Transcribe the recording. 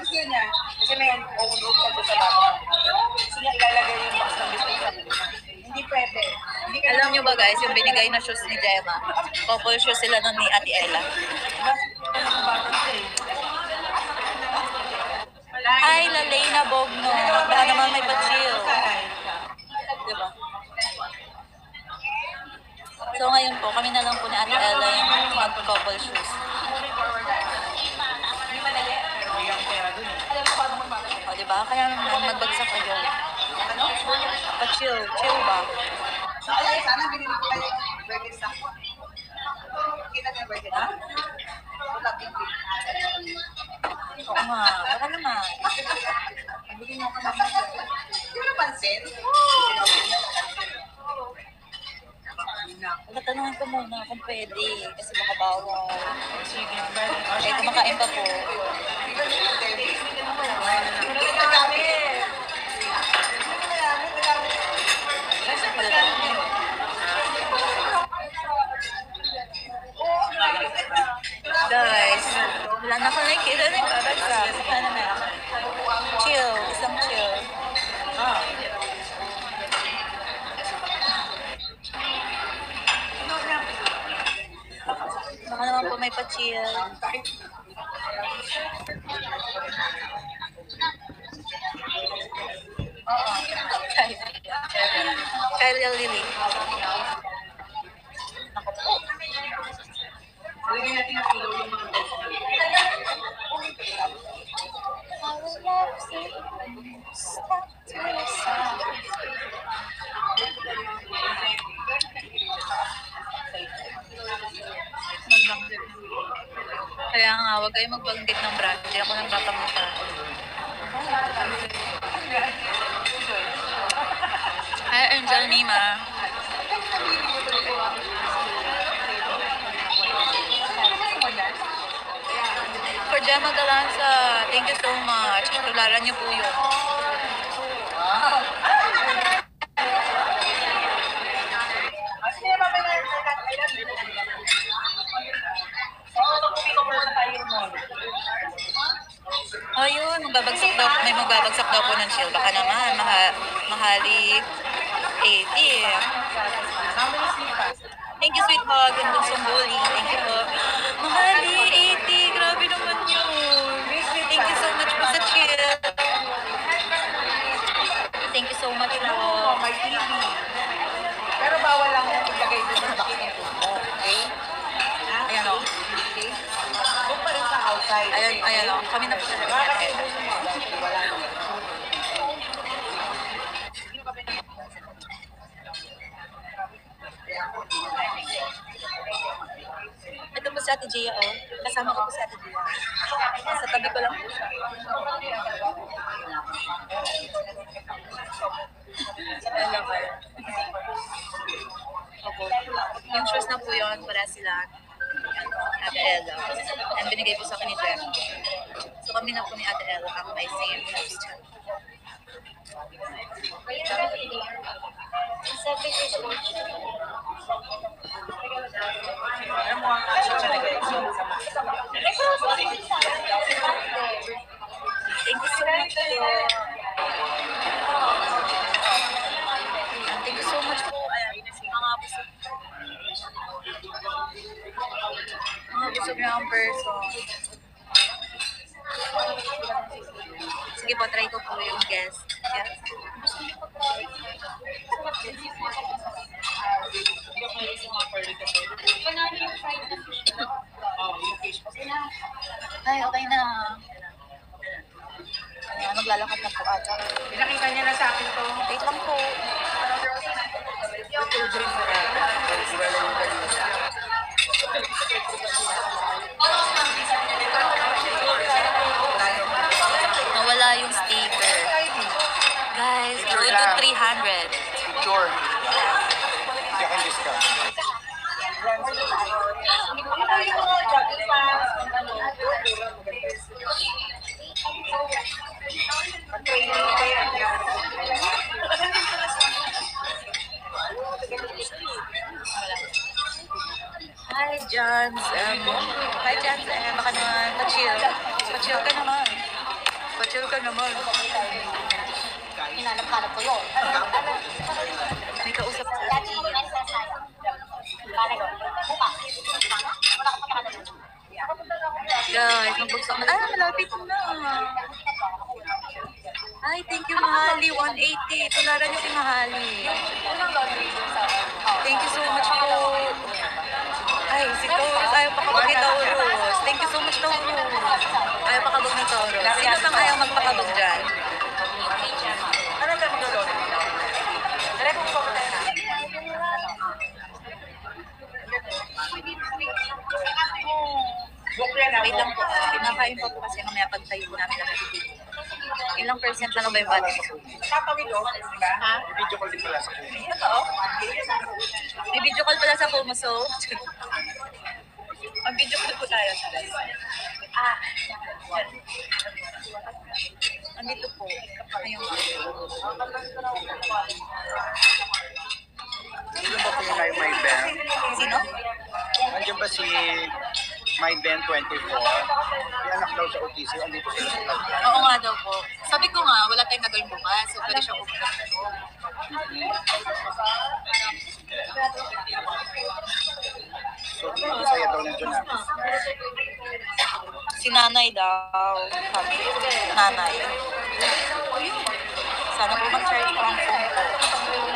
gusto niya. Kasi may overload sa sa bata. Gusto niya ilalagay yung box ng biscuit sa kanya. Hindi pwede. Hindi ka Alam nyo ba guys, yung binigay na shoes ni Gemma, couple shoes sila nun ni Ate Ella. Hi, Lalena Bogno. Baka naman may pa-chill. Diba? So ngayon po, kami na lang po ni Ate Ella yung mag-couple shoes. O diba? Kaya magbagsak kayo. Pa-chill. Chill ba? Sana binili ko kayo yung burger sa ako. Kita niyo burger na? Wala din. Oo nga. Baka naman. Bigyan niyo ako ng burger. Hindi mo napansin? Tatanungin ko muna kung pwede. Kasi baka bawal. Eh, kumakain pa po. Guys, wala na akong nakikita na yung babagsak. Sana na. Chill. Isang chill. Baka naman po may pa-chill. Kyle Lily. Ako po. Lagyan natin ang pillow yung mga Kaya nga, huwag kayo magbanggit ng brand. Hindi ako nagpapamita. Hi, Angel Nima. For Gemma Galanza, thank you so much. Tularan niyo po yun. Ayun, magbabagsak daw, may magbabagsak daw po ng chill. Baka naman, mahali 80. Thank you, sweet hug, and bunsong bully. Thank you po. Mahali 80, grabe naman yun. Thank you so much po sa chill. Thank you so much po. may TV. Pero bawal lang yung ilagay doon sa box ng tubo. Okay? Ayan o. Okay? Doon pa rin sa outside. Ayan o. Kami na po sa Kasi labas. wala naman. Ito po si Ate Gia o. Kasama ko po si Ate Gia. Sa tabi ko lang po siya. Alam ko. Opo. Yung shoes na po yun para sila Ate Ella. And binigay po sa akin ni Jem. So kami na po ni Ate Ella ang may same shoes. Alam mo ang action na nagay sa Thank you so much po. Thank you so much po. Ayan, mga busog. Mga busog na ang person. Sige po, try ko po yung guest. Yes. Ay, okay na. Ayan, maglalakad na po ata. Pinakita niya na sa akin to. Wait lang po. Nawala yung sticker. Guys, go to 300. Picture. Hindi akong discount. Hi, Johns. Hi, Johns. Baka naman, pa-chill. Pa-chill ka naman. Chill ka naman. Hinanap-hanap ko yun. May kausap ko. Guys, magbagsak na. Ah, malapit na. Ay, thank you, Mahali. 180. Tularan niyo si Mahali. Thank you so much po. Ay, si Taurus. Ayaw pakabog ni Taurus. Thank you so much, Taurus. Ayaw pakabog ni Taurus. Sino pang ayaw magpakabog dyan? Ano ka maglulot? Direct mo pa tayo na. Bukya na. Wait lang po. Pinakain pa po kasi mamaya pagtayo po namin lang matitigo. Ilang percent na lang ba yung body ko? Tatawid o, di ba? Ha? Video call din pala sa kuya. Totoo? May video call pala sa Kumu, so... Mag-video call po tayo. Ah. Andito po. Ayun. Sino ba po yung My Ben? Sino? Nandiyan ba si My Ben 24? Yung anak daw sa OTC, andito sila sa tag. Oo nga daw po. Sabi ko nga, wala tayong gagawin bukas. So, pwede siya pupunta. So, masaya daw nandiyan natin. Si nanay daw. Sabi. Nanay. Sana po mag-charge ko ang phone ko.